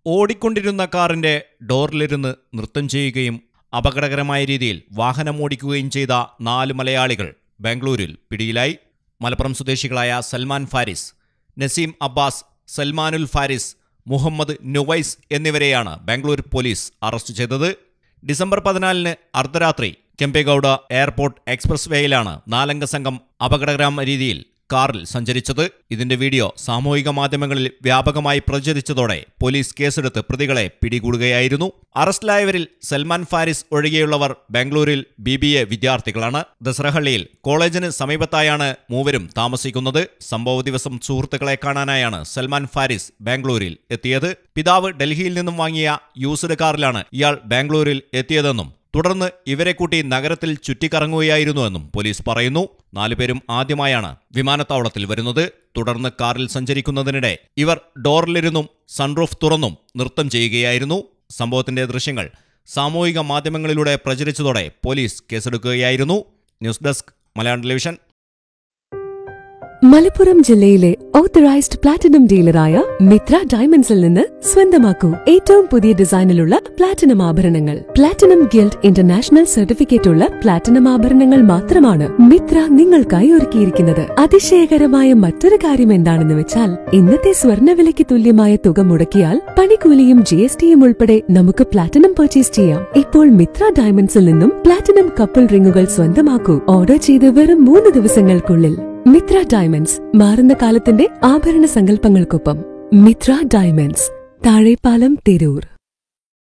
ഓടിക്കൊണ്ടിരുന്ന കാറിന്റെ ഡോറിലിരുന്ന് നൃത്തം ചെയ്യുകയും അപകടകരമായ രീതിയിൽ വാഹനമോടിക്കുകയും ചെയ്ത 4 മലയാളികൾ ബാംഗ്ലൂരിൽ പിടിയിലായി. മലപ്പുറം സ്വദേശികളായ സൽമാൻ ഫാരിസ്, നസീം അബ്ബാസ്, സൽമാനുൽ ഫാരിസ്, മുഹമ്മദ് നുവൈസ് എന്നിവരെയാണ് ബാംഗ്ലൂർ പോലീസ് അറസ്റ്റ് ചെയ്തത്. ഡിസംബർ 14 അർദ്ധരാത്രി കെമ്പേഗൌഡ എയർപോർട്ട് എക്സ്പ്രസ് വേയിലാണ് 4 അംഗ സംഘം അപകടകരമായ രീതിയിൽ കാറിൽ സഞ്ചരിച്ചത്. ഇതിന്റെ വീഡിയോ സാമൂഹിക മാധ്യമങ്ങളിൽ വ്യാപകമായി പ്രചരിച്ചതോടെ പോലീസ് കേസെടുത്ത് പ്രതികളെ പിടികൂടുകയായിരുന്നു. അറസ്റ്റിലായവരിൽ സൽമാൻ ഫാരിസ് ഒഴികെയുള്ളവർ ബാംഗ്ലൂരിൽ BBA വിദ്യാർത്ഥികളാണ്. ദസറഹള്ളിയിൽ കോളേജിന് സമീപത്തായാണ് മൂവരും താമസിക്കുന്നത്. സംഭവ ദിവസം സുഹൃത്തുക്കളെ കാണാനായാണ് സൽമാൻ ഫാരിസ് ബാംഗ്ലൂരിൽ എത്തിയത്. പിതാവ് ഡൽഹിയിൽ നിന്നും വാങ്ങിയ യൂസ്ഡ് കാറിലാണ് ഇയാൾ ബാംഗ്ലൂരിൽ എത്തിയതെന്നും തുടർന്ന് ഇവരെ കൂട്ടി നഗരത്തിൽ ചുറ്റിക്കറങ്ങുകയായിരുന്നുവെന്നും പോലീസ് പറയുന്നു. 4 പേരും ആദ്യമായാണ് വിമാനത്താവളത്തിൽ വരുന്നത്. തുടർന്ന് കാറിൽ സഞ്ചരിക്കുന്നതിനിടെ ഇവർ ഡോറിലിരുന്നും സൺറൂഫ് തുറന്നും നൃത്തം ചെയ്യുകയായിരുന്നു. സംഭവത്തിന്റെ ദൃശ്യങ്ങൾ സാമൂഹിക മാധ്യമങ്ങളിലൂടെ പ്രചരിച്ചതോടെ പോലീസ് കേസെടുക്കുകയായിരുന്നു. News desk Malayalam television. Malappuram ജില്ലയിലെ ഓത്തറൈസ്ഡ് പ്ലാറ്റിനം ഡീലറായ മിത്ര ഡയമണ്ട്സിൽ നിന്ന് സ്വന്തമാക്കൂ ഏറ്റവും പുതിയ ഡിസൈനിലുള്ള പ്ലാറ്റിനം ആഭരണങ്ങൾ. പ്ലാറ്റിനം ഗിൽഡ് ഇന്റർനാഷണൽ സർട്ടിഫിക്കറ്റ് ഉള്ള പ്ലാറ്റിനം ആഭരണങ്ങൾ മാത്രമാണ് മിത്ര നിങ്ങൾക്കായി ഒരുക്കിയിരിക്കുന്നത്. അതിശയകരമായ മറ്റൊരു കാര്യം എന്താണെന്ന് വെച്ചാൽ, ഇന്നത്തെ സ്വർണ്ണവിലയ്ക്ക് തുല്യമായ തുക മുടക്കിയാൽ പണിക്കൂലിയും GSTയും ഉൾപ്പെടെ നമുക്ക് പ്ലാറ്റിനം പർച്ചേസ് ചെയ്യാം. ഇപ്പോൾ മിത്ര ഡയമണ്ട്സിൽ നിന്നും പ്ലാറ്റിനം കപ്പിൾ റിങ്ങുകൾ സ്വന്തമാക്കൂ. ഓർഡർ ചെയ്ത് വെറും 3 ദിവസങ്ങൾക്കുള്ളിൽ. മിത്ര ഡയമണ്ട്സ്, മാറുന്ന കാലത്തിന്റെ ആഭരണ സങ്കല്പങ്ങൾക്കൊപ്പം. മിത്ര ഡയമണ്ട്സ്, താഴെപ്പാലം, തിരൂർ.